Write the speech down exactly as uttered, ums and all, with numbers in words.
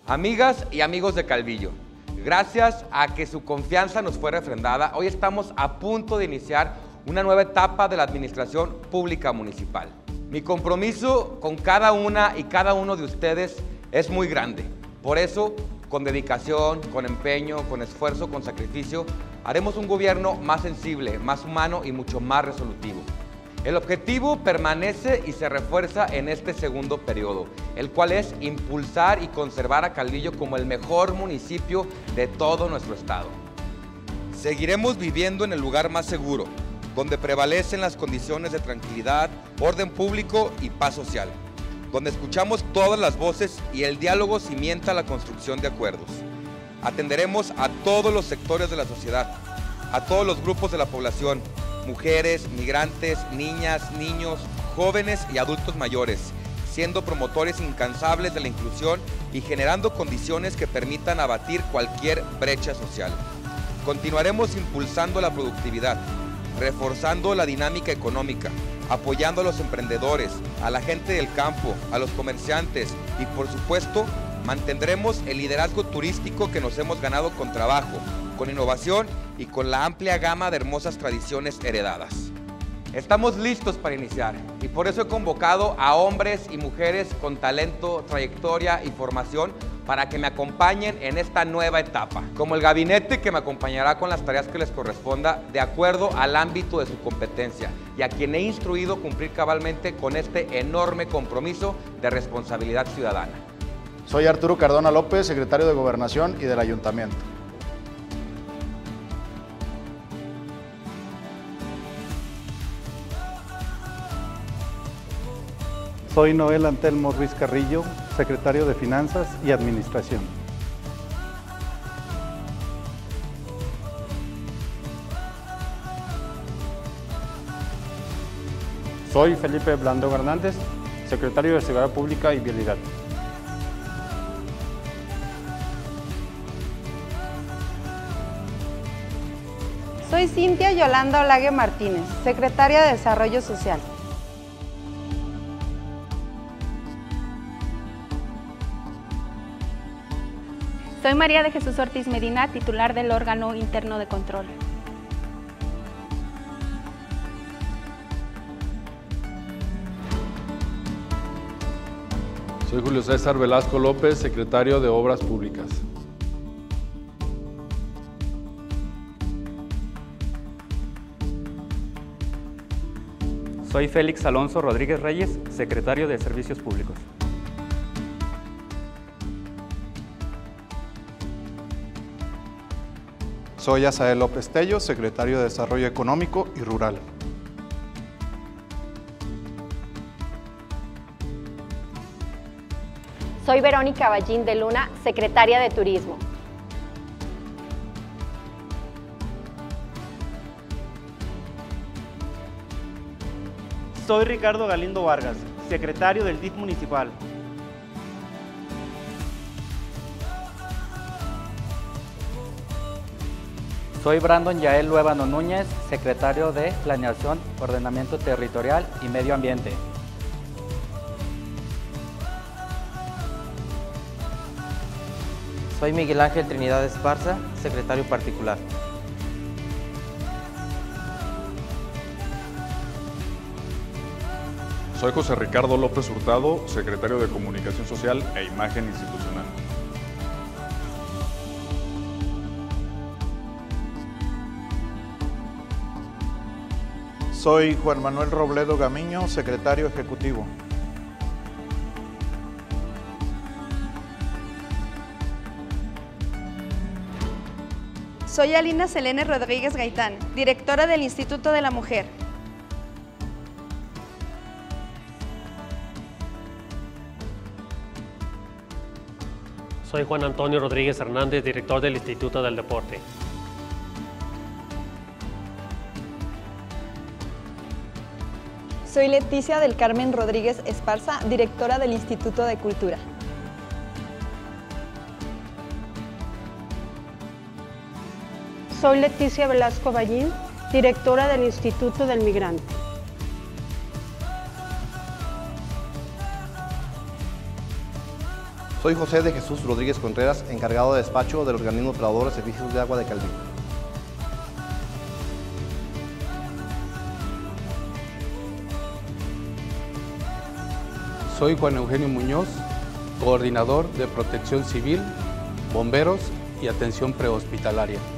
Amigas y amigos de Calvillo, gracias a que su confianza nos fue refrendada, hoy estamos a punto de iniciar una nueva etapa de la administración pública municipal. Mi compromiso con cada una y cada uno de ustedes es muy grande. Por eso, con dedicación, con empeño, con esfuerzo, con sacrificio, haremos un gobierno más sensible, más humano y mucho más resolutivo. El objetivo permanece y se refuerza en este segundo periodo, el cual es impulsar y conservar a Calvillo como el mejor municipio de todo nuestro estado. Seguiremos viviendo en el lugar más seguro, donde prevalecen las condiciones de tranquilidad, orden público y paz social, donde escuchamos todas las voces y el diálogo cimienta la construcción de acuerdos. Atenderemos a todos los sectores de la sociedad, a todos los grupos de la población, mujeres, migrantes, niñas, niños, jóvenes y adultos mayores, siendo promotores incansables de la inclusión y generando condiciones que permitan abatir cualquier brecha social. Continuaremos impulsando la productividad, reforzando la dinámica económica, apoyando a los emprendedores, a la gente del campo, a los comerciantes y, por supuesto, mantendremos el liderazgo turístico que nos hemos ganado con trabajo, con innovación y con la amplia gama de hermosas tradiciones heredadas. Estamos listos para iniciar y por eso he convocado a hombres y mujeres con talento, trayectoria y formación para que me acompañen en esta nueva etapa, como el gabinete que me acompañará con las tareas que les corresponda de acuerdo al ámbito de su competencia y a quien he instruido cumplir cabalmente con este enorme compromiso de responsabilidad ciudadana. Soy Arturo Cardona López, secretario de Gobernación y del Ayuntamiento. Soy Noel Antelmo Ruiz Carrillo, secretario de Finanzas y Administración. Soy Felipe Blando Hernández, secretario de Seguridad Pública y Vialidad. Soy Cintia Yolanda Olague Martínez, secretaria de Desarrollo Social. Soy María de Jesús Ortiz Medina, titular del órgano interno de control. Soy Julio César Velasco López, secretario de Obras Públicas. Soy Félix Alonso Rodríguez Reyes, secretario de Servicios Públicos. Soy Asael López Tello, secretario de Desarrollo Económico y Rural. Soy Verónica Ballín de Luna, secretaria de Turismo. Soy Ricardo Galindo Vargas, secretario del D I F municipal. Soy Brandon Yael Luébano Núñez, secretario de Planeación, Ordenamiento Territorial y Medio Ambiente. Soy Miguel Ángel Trinidad Esparza, secretario particular. Soy José Ricardo López Hurtado, secretario de Comunicación Social e Imagen Institucional. Soy Juan Manuel Robledo Gamiño, secretario ejecutivo. Soy Alina Selene Rodríguez Gaitán, directora del Instituto de la Mujer. Soy Juan Antonio Rodríguez Hernández, director del Instituto del Deporte. Soy Leticia del Carmen Rodríguez Esparza, directora del Instituto de Cultura. Soy Leticia Velasco Ballín, directora del Instituto del Migrante. Soy Soy José de Jesús Rodríguez Contreras, encargado de despacho del organismo operador de servicios de agua de Calvillo. Soy Juan Eugenio Muñoz, coordinador de Protección Civil, Bomberos y Atención Prehospitalaria.